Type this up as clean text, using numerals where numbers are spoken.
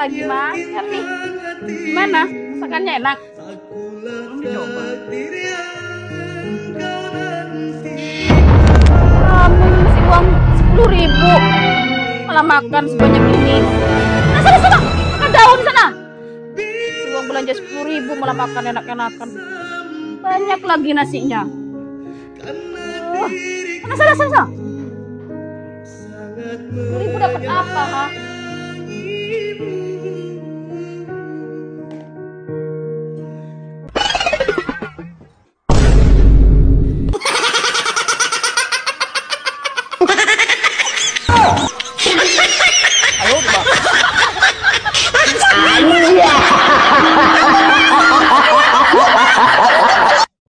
lagi makan nih. Gimana? Masakannya enak? Belum dicoba. Kamu ngasih uang 10.000 malah makan sebanyak ini. Nah, sana, makan daun di sana. Uang belanja 10.000 malah makan enak-enakan. Banyak lagi nasinya. Mana sana. 10.000 dapat apa, ha?